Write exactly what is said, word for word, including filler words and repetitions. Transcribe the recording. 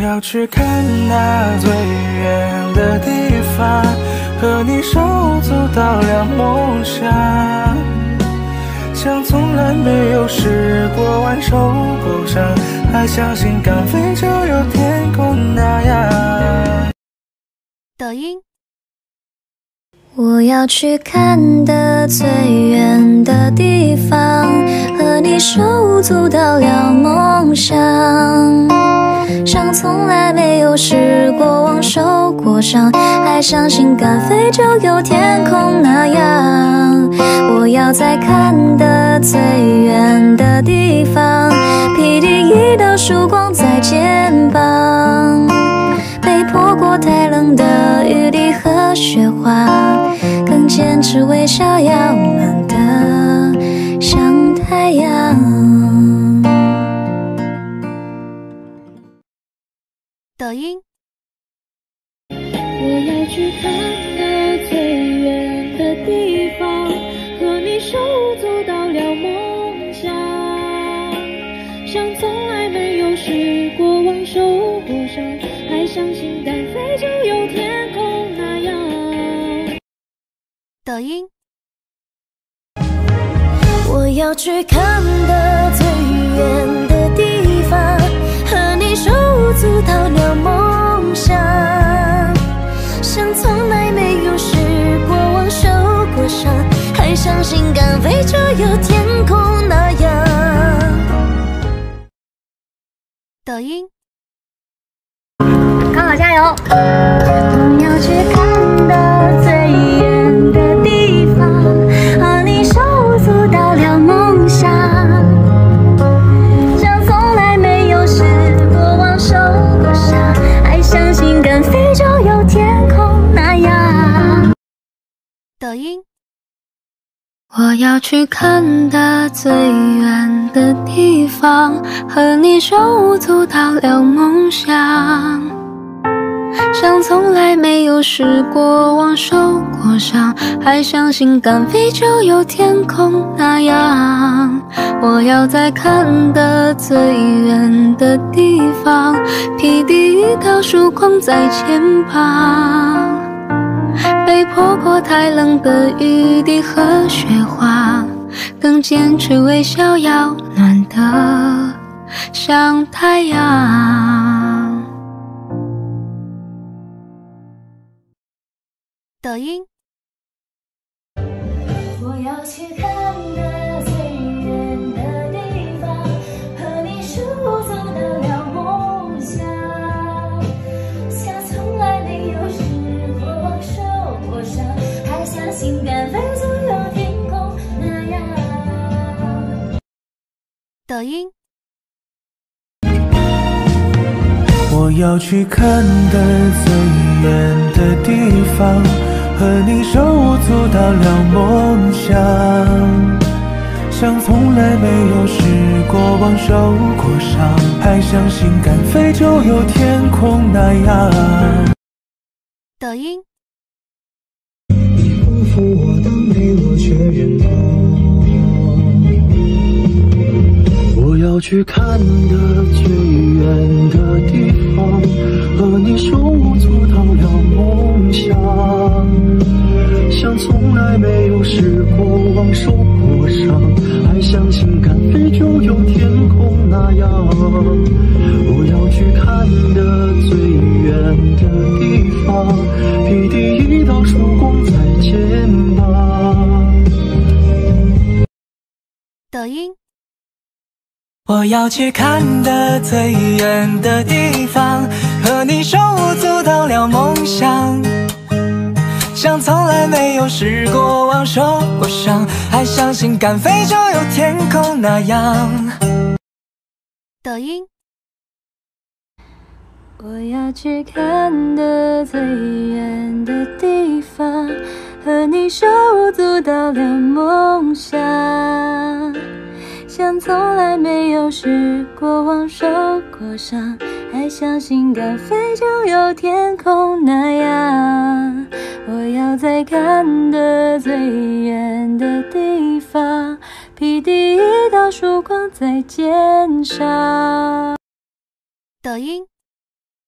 要去看那最远的地方，和你手走到了梦想，像从来没有试过挽手过伤，还相信敢飞就有天空那样。 抖音。我要去看的最远的地方，和你手走到了梦想，像从来没有试过往受过伤，还相信敢飞就有天空那样。我要在看的最远的地方，披第一道曙光在肩膀，被泼过太冷的雨滴和雪花，更坚持微笑要暖的像太阳。抖音。 我要去看那最远的地方，和你手走到了梦想，像从来没有试过往受过伤，还相信敢飞就有天空那样。 抖音。我要去看的最远的地方，和你手走到了梦想，像从来没有试过往受过伤，还相信敢飞就有天空那样。抖音。康好加油！我要去看的最远的地方，和你手走到了梦想，像从来没有试过往受过伤，还相信敢飞就有天空那样。抖音。我要去看的最远的地方，和你手走到了梦想，像从来没有试过往受过伤，还相信敢飞就有天空那样。我要在看的最远的地方，披第一道曙光在肩膀，被泼过太冷的雨滴和雪花，更坚持微笑要暖的像太阳。抖音。我要去看的最远的地方，和你手走到了梦想，像从来没有试过往受过伤，还相信敢飞就有天空那样。抖音。 我要去看的最远的地方，和你手走到了梦想，像从来没有试过往受过伤，还相信敢飞就有天空那样。 抖音。 你丰富我的美，我却认同。我要去看的最远的地方，和你手走到了梦想，像从来没有试过往受过伤，还相信敢飞就有天空那样。我要去看的最远的地方，披第一道曙光在肩膀。 抖音。 我要去看的最远的地方，和你手走到了梦想，像从来没有试过往受过伤，还相信敢飞就有天空那样。 抖音。 我要去看的最远的地方，和你手走到了梦想，像从来没有试过往受过伤，还相信敢飞就有天空那样。我要在看的最远的地方，披第一道曙光在肩上。 抖音。